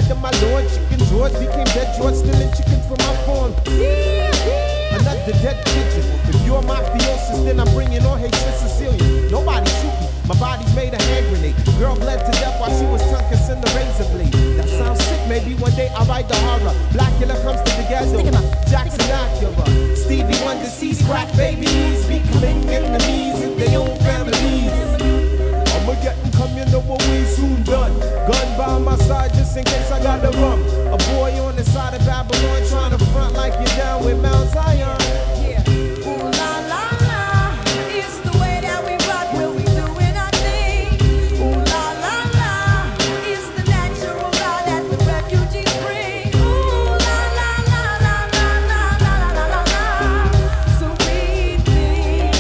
God of my Lord. Chicken George became dead George, stealing chickens from my farm. Another dead pigeon. If you're mafiosis, then I'm bringing on hatred Sicilian. Nobody shoot me. My body's made a hand grenade. Girl bled to death while she was tongue-kissing the razor blade. That sounds sick. Maybe one day I'll write the horror. Blackula comes to the ghetto. Jackson Acura. Stevie Wonder sees crack babies becoming enemies in their own families. I'ma get them come, you know what we soon done. Gun by my side just in case I got the rum. A boy on the side of Babylon trying to front like you're down with Mount Zion. Yeah. Ooh la la la, it's the way that we rock when we doing our thing. Ooh la la la, it's the natural law that the refugees bring. Ooh la la la la la la la la la la. So we think.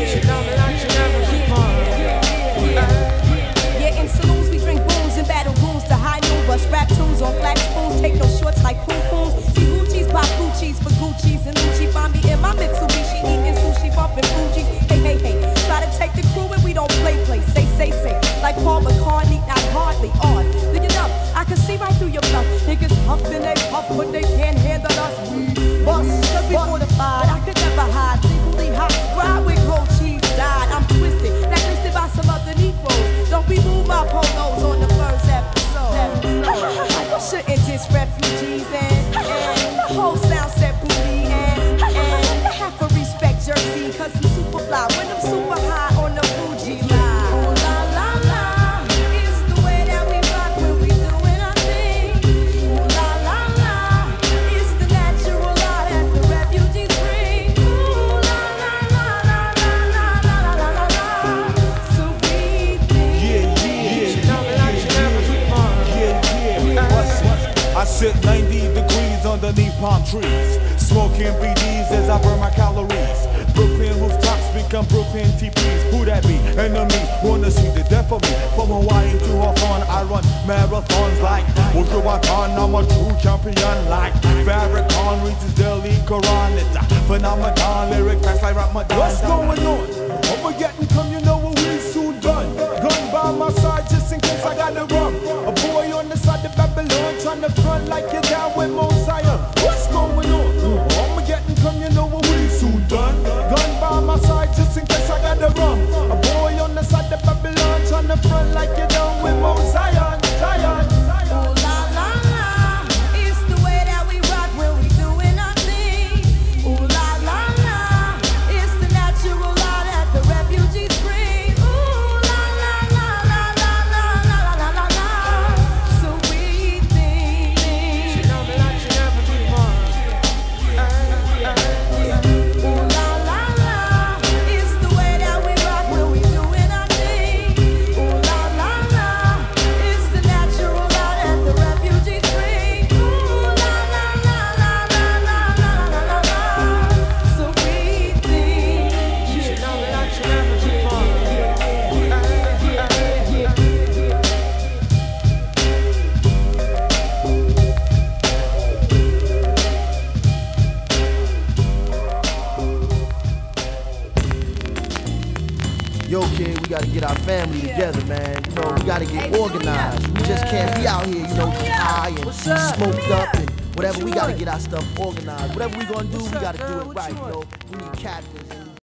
Yeah, in saloons we drink booze and battle goons to high noon. Bust rap tunes on flat spoons, take no shorts like poom pooms. See Gucci's, pop Gucci's for Gucci's and Lucci. Find me in my Mitsubishi eating sushi, bumping Fuji. Hey, hey, hey, try to take the crew and we don't play. Say, like Paul McCartney, not hardly odd. Look it up, I can see right through your bluff. Niggas huffing they puff, but they can't handle us. We bust, cause we fortified. I could never hide, secretly hot. Ride with cold cheese, died. I'm twisted, blacklisted by some other Negroes. Don't be move my polos on the first episode. You shouldn't diss refugees and the whole sound set booty and have to respect Jersey, cause I'm super fly when I'm super high on the Fuji line. Ooh la la la, it's the way that we rock when we doing our thing. Ooh la la la, it's the natural law that the refugees bring. Ooh la la la la la la la la la la. So we think. I sit 90 degrees underneath palm trees, smoking BDs as I burn my calories. Brooklyn rooftops become Brooklyn TPs. Who that be? Enemy wanna see the death of me. From Hawaii to Hawthorne, I run marathons like Wujuwatan. I'm a true champion like Farrakhan reads Delhi Quran. It's a phenomenon, lyric facts like Ramadan. What's going on? I'ma get and come, you know what we soon done. Gun by my side just in case I got the rum. A boy on the side of Babylon trying to front like you're down with Mount Zion. What's going on? I'ma get and come, you know what we soon done. Gun by my side just in case I got the rum. A boy on the side of Babylon trying to front like you're down with Mount Zion. Zion. Ooh la la la, it's the way that we rock when we doing our thing. Ooh la la la, it's the natural law that the refugees bring. Ooh la la la la la la la la la la. So we think. Ooh la la la, it's the way that we rock when we doing our thing. Ooh la la la, it's the natural law that the refugees bring. Ooh la la la la la la la la la. So we think. Yo, kid, we gotta get our family together, man. You know, we gotta get organized. We just can't be out here, you know, high and smoked up and whatever. We gotta get our stuff organized. Whatever we gonna do, we gotta do it right, you know. We need captains.